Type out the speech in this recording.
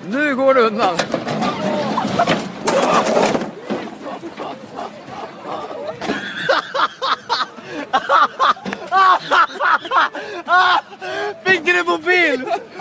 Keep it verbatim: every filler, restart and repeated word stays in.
Nu går det undan. Fick du det på film?